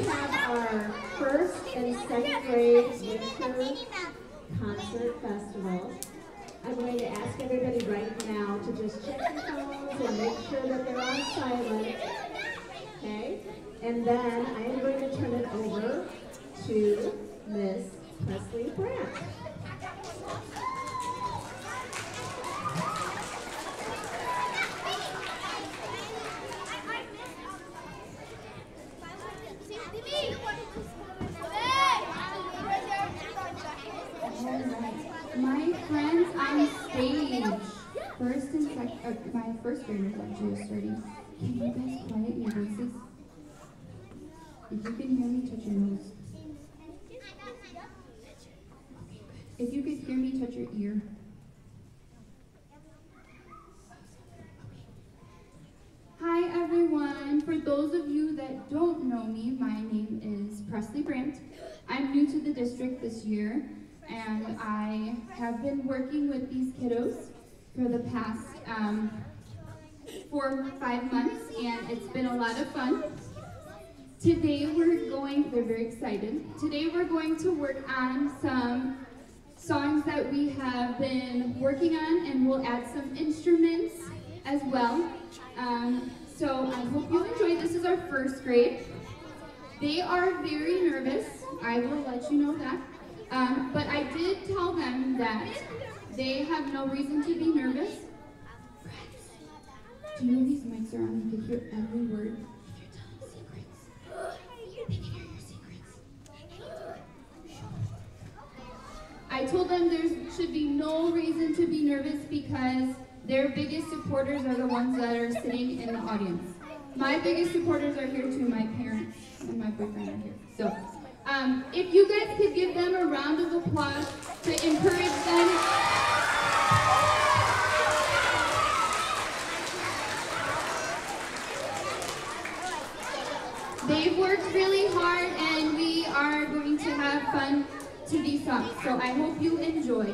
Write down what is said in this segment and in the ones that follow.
have our first and second grade winter concert festival. I'm going to ask everybody right now to just check their phones and make sure that they're on silent. Okay? And then I am going to turn it over to Miss Presley Brandt. My friends on stage, first and second, my first graders actually are starting. Can you guys quiet your voices? If you can hear me, touch your nose. If you could hear me, touch your ear. Hi everyone. For those of you that don't know me, my name is Presley Brandt. I'm new to the district this year, and I have been working with these kiddos for the past 4 or 5 months, and it's been a lot of fun. Today they're very excited. Today we're going to work on some songs that we have been working on, and we'll add some instruments as well. So I hope you enjoy. This is our first grade. They are very nervous, I will let you know that. But I did tell them that they have no reason to be nervous. Do you know these mics are on? You can hear every word. If you're telling secrets, they can hear your secrets. I told them there should be no reason to be nervous because their biggest supporters are the ones that are sitting in the audience. My biggest supporters are here too. My parents and my boyfriend are here. So, if you guys could give them a round of applause to encourage them. They've worked really hard, and we are going to have fun to these songs. So I hope you enjoy.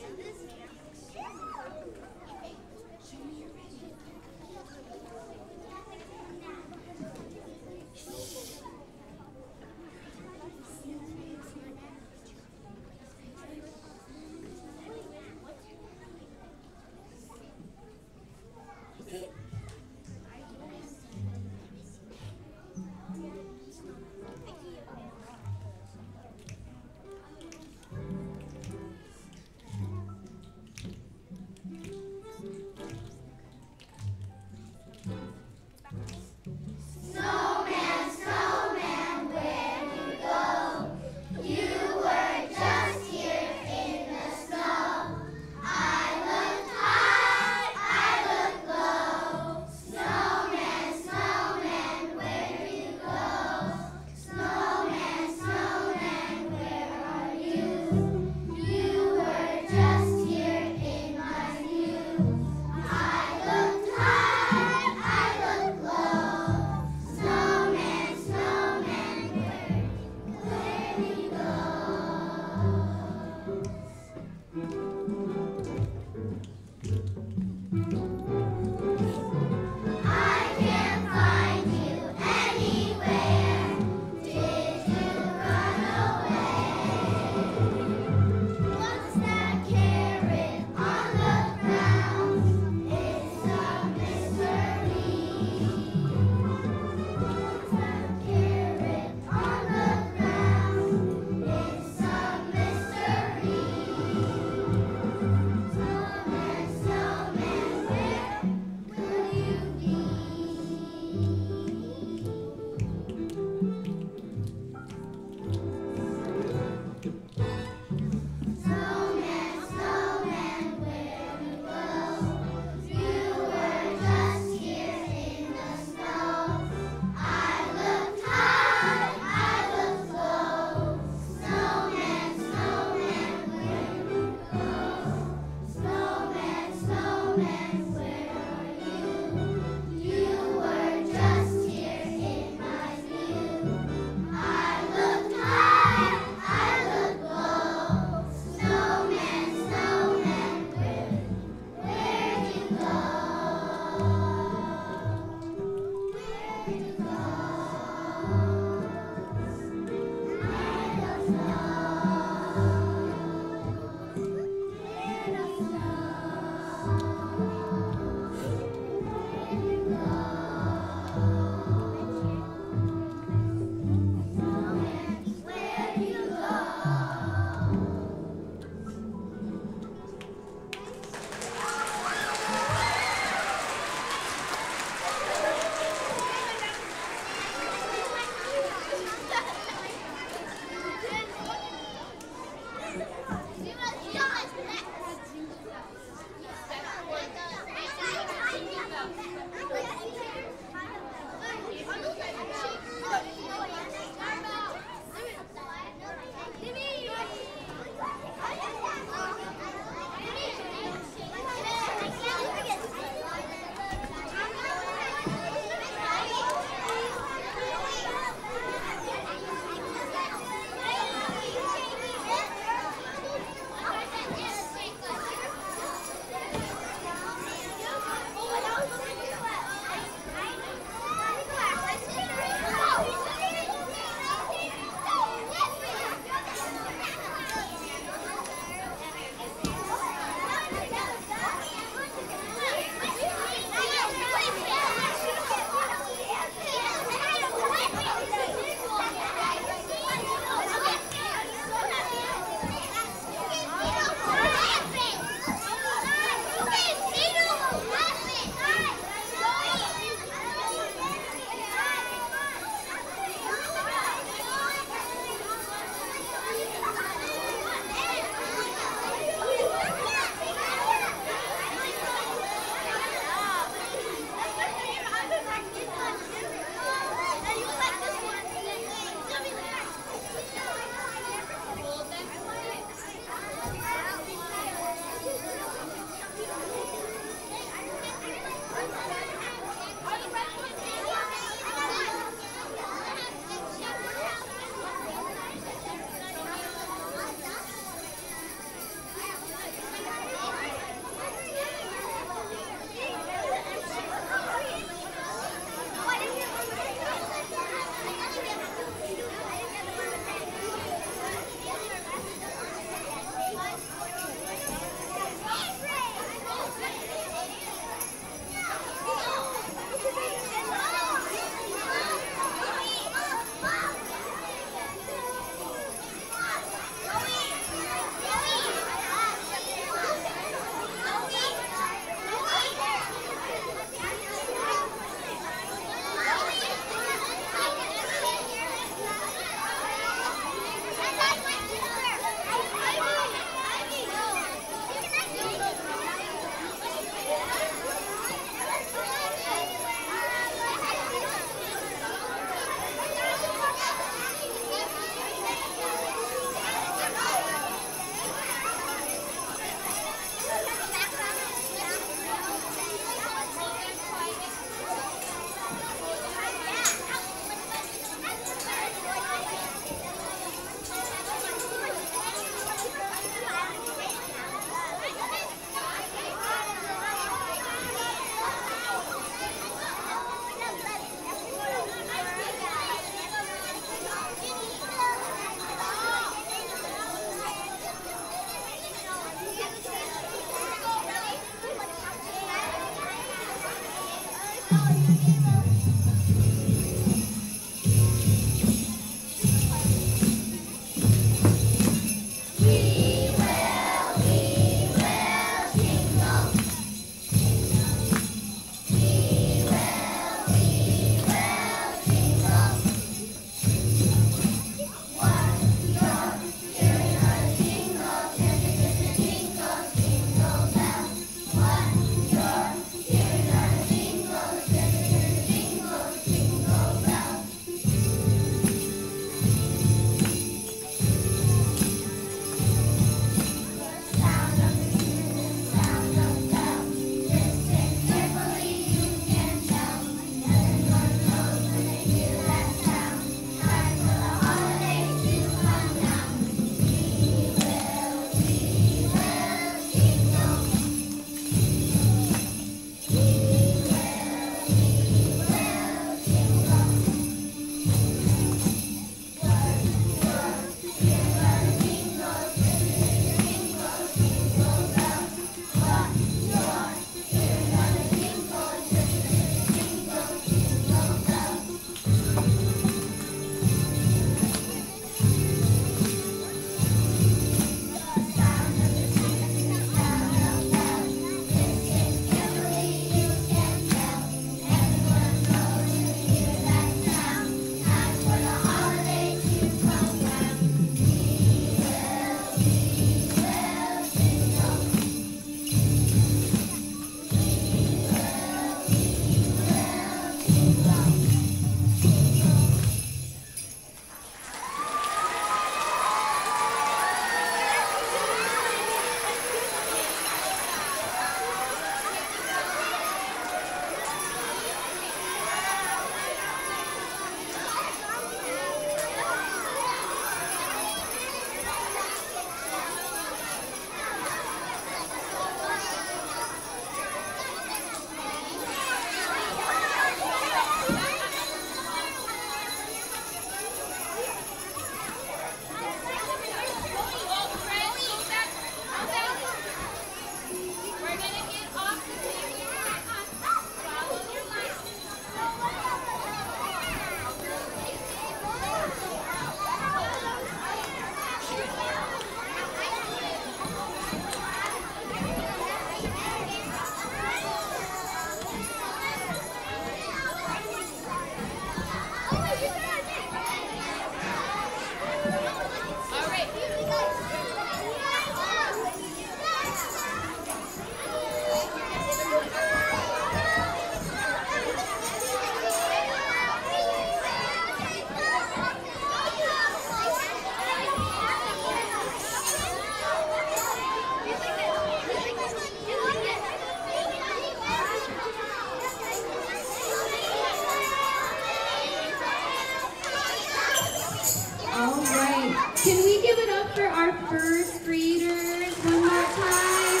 first graders one more time.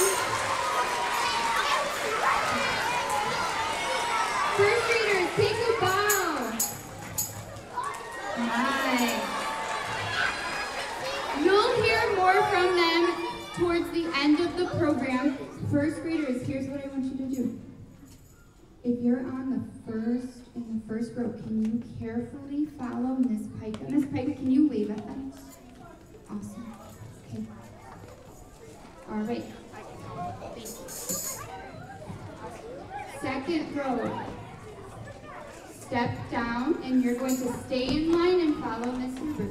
First graders, take a bow. Nice. You'll hear more from them towards the end of the program. First graders, here's what I want you to do. If you're on in the first row, can you carefully follow Miss Pike? Miss Pike, can you wave at them? Awesome. Okay. All right. Second row. Step down, and you're going to stay in line and follow Miss Huber.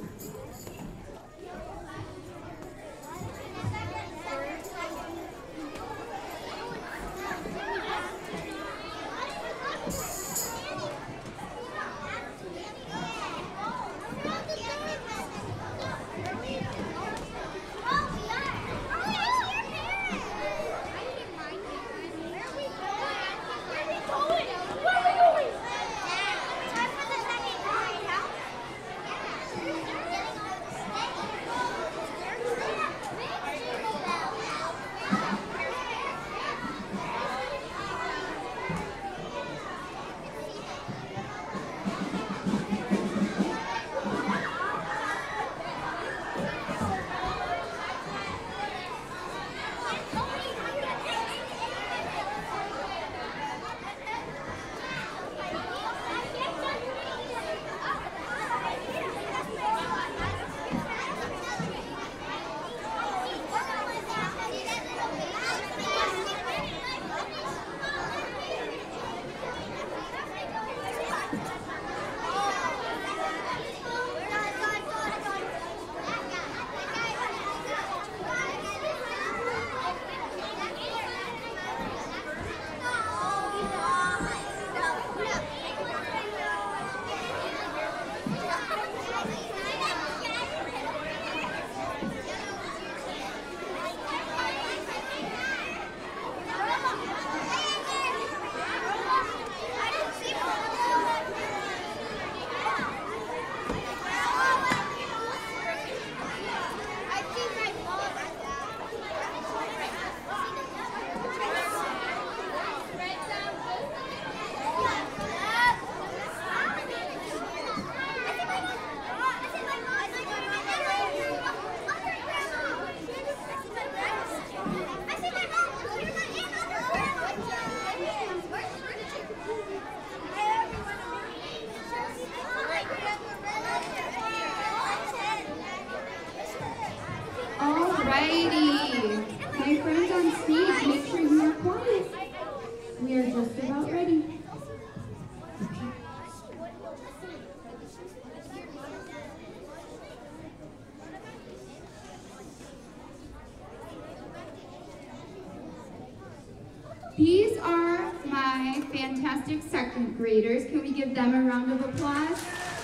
These are my fantastic second graders. Can we give them a round of applause?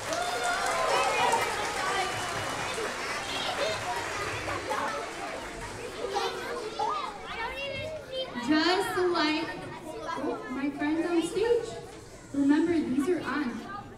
Just like my friends on stage. Remember, these are on.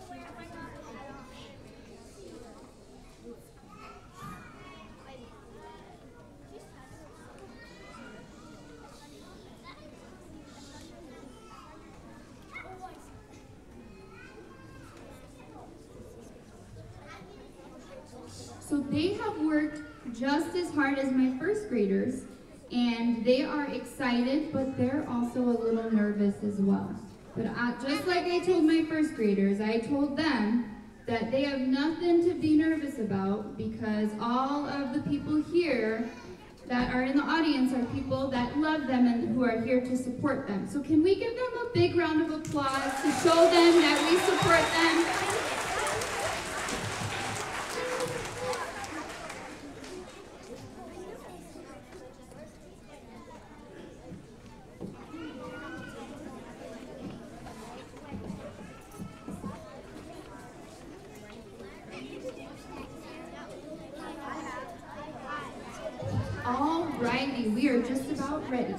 So they have worked just as hard as my first graders, and they are excited, but they're also a little nervous as well. But just like I told my first graders, I told them that they have nothing to be nervous about because all of the people here that are in the audience are people that love them and who are here to support them. So can we give them a big round of applause to show them that we support them? Alrighty, we are just about ready.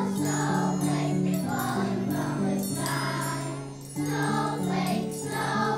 Snowflake, snowflake.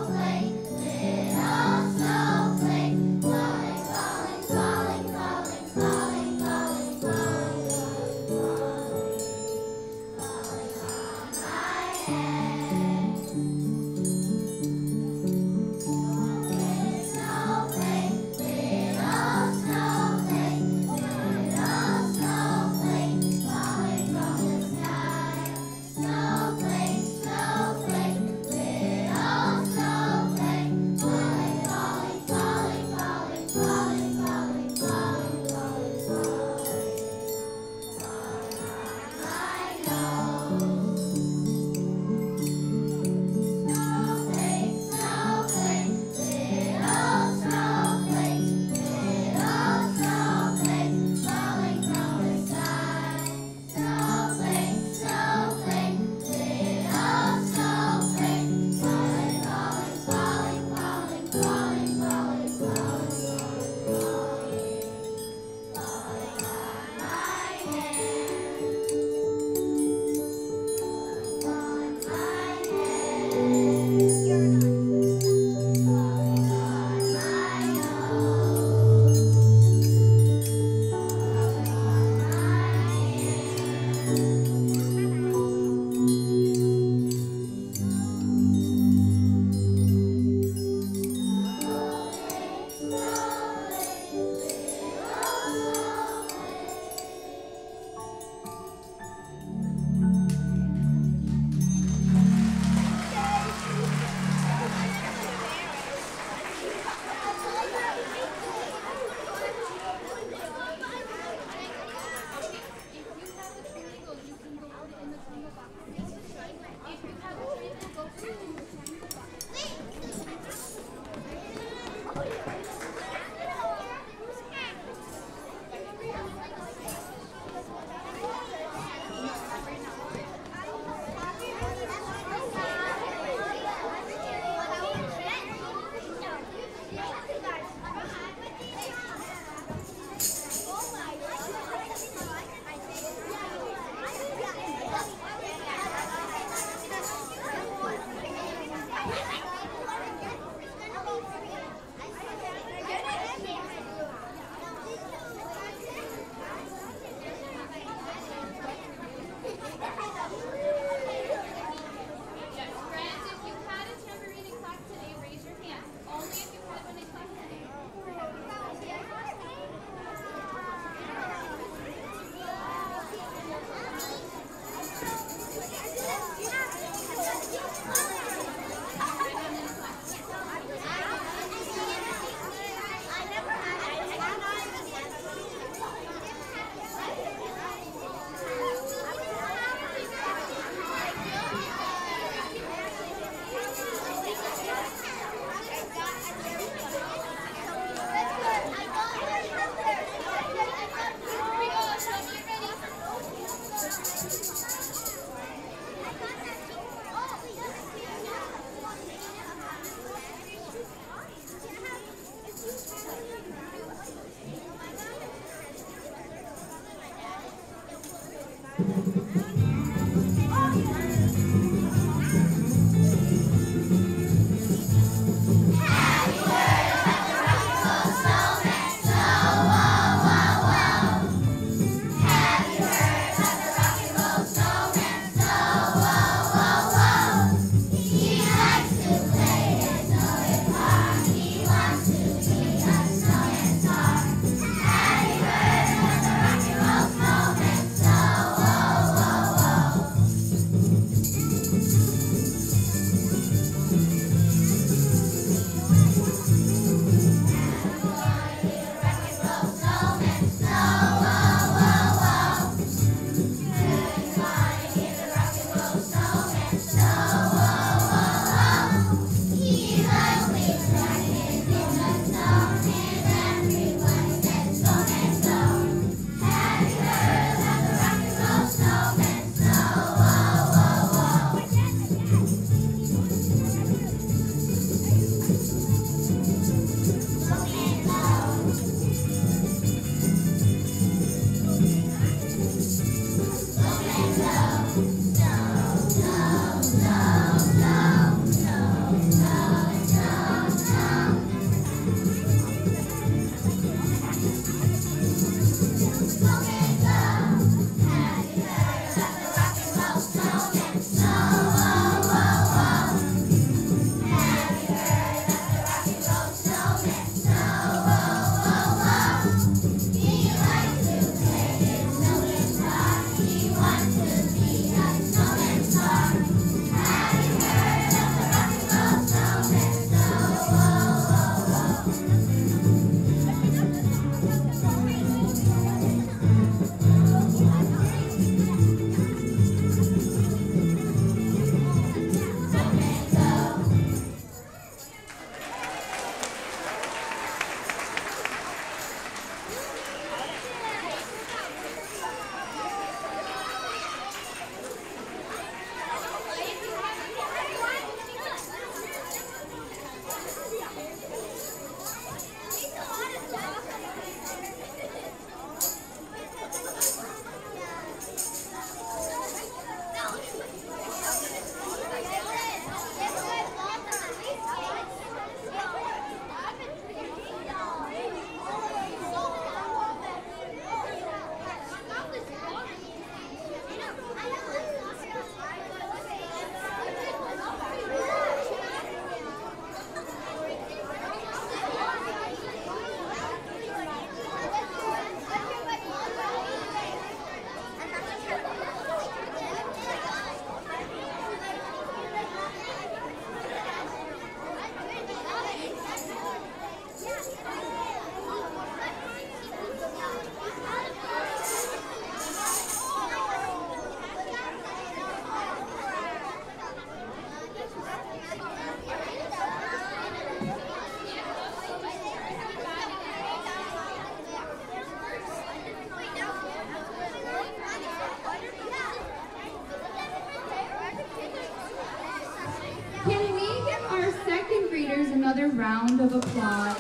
another round of applause.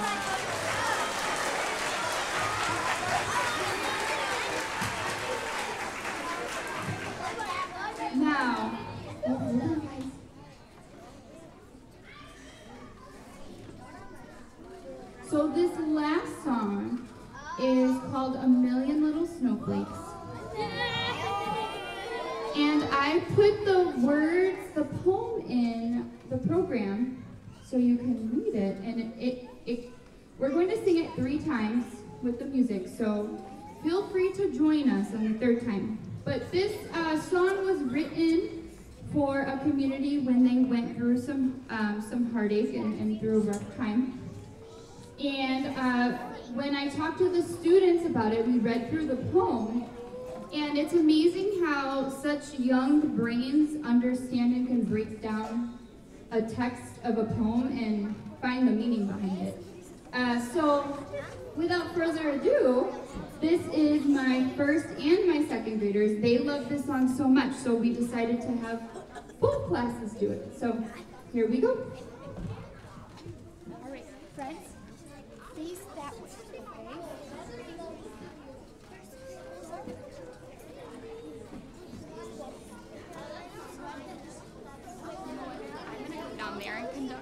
Now, hold on, guys. So this last song is called A Million Little Snowflakes. And I put the words, the poem in the program so you can read it. And we're going to sing it 3 times with the music, so feel free to join us on the 3rd time. But this song was written for a community when they went through some heartache and through a rough time. And when I talked to the students about it, we read through the poem, and it's amazing how such young brains understand and can break down a text of a poem and find the meaning behind it. So without further ado, this is my 1st and my 2nd graders. They love this song so much, so we decided to have both classes do it. So here we go. All right, friends, face that way, okay? I'm gonna go down there and conduct.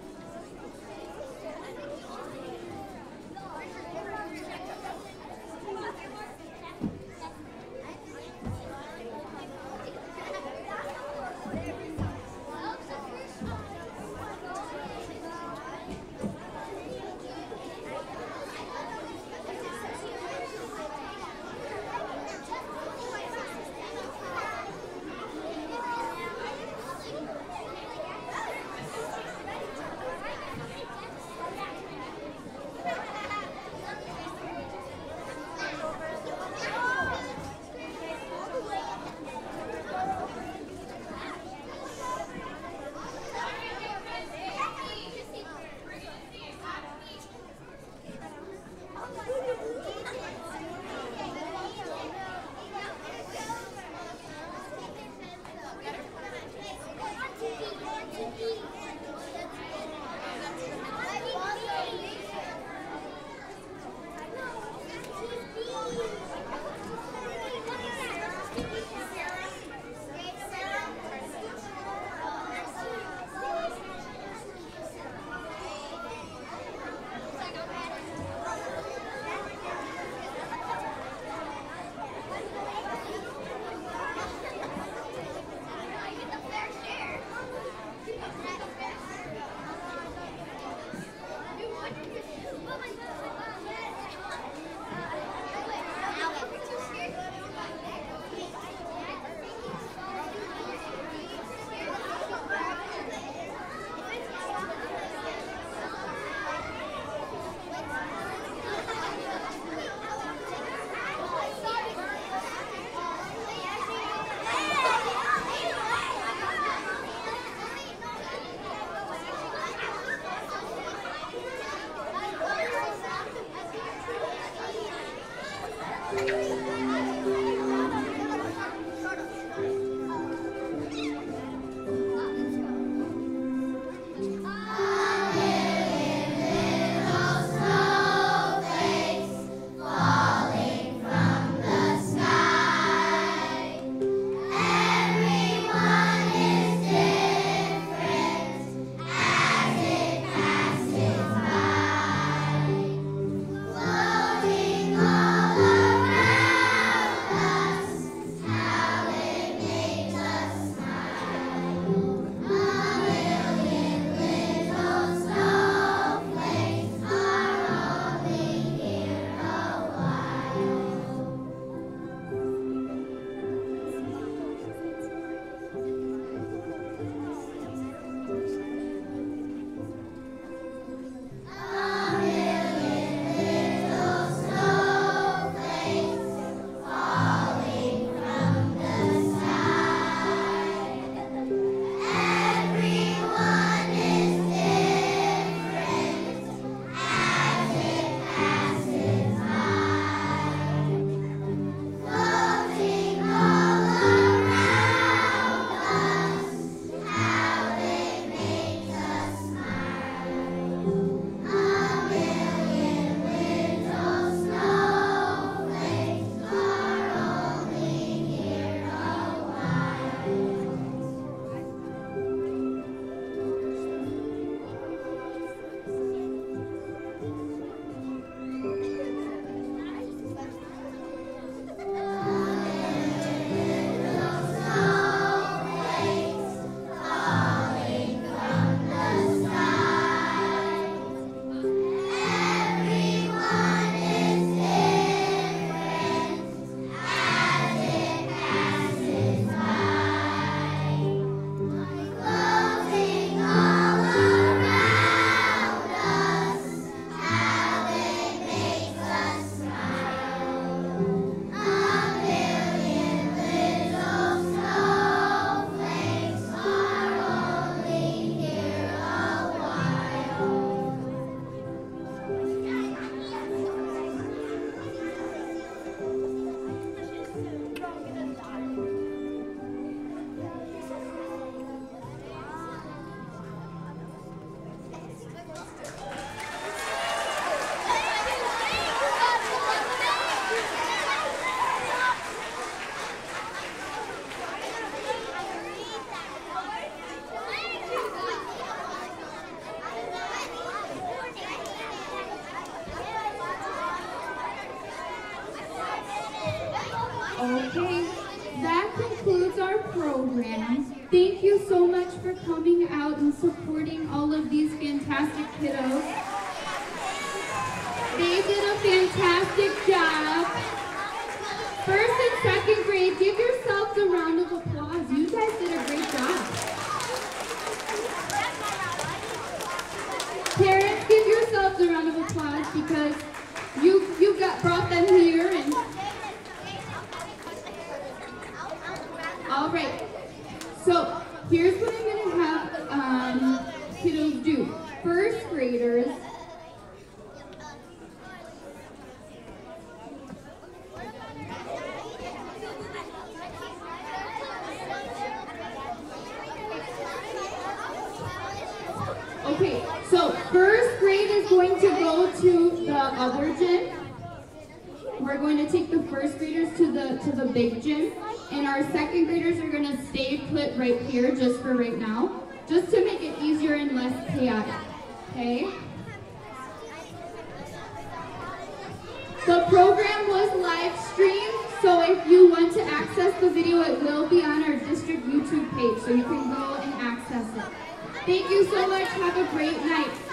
these fantastic kiddos. They did a fantastic job. First and second grade, give yourselves a round of applause. You guys did a great job. Parents, give yourselves a round of applause because you brought them here. And all right. So here's what I'm going to have kiddos do. First graders. Okay, so first grade is going to go to the other gym. We're going to take the first graders to the big gym, and our second graders are going to stay put right here just for right now, just to make it easier and less chaotic. Okay? The program was live streamed, so if you want to access the video, it will be on our district YouTube page, so you can go and access it. Thank you so much. Have a great night.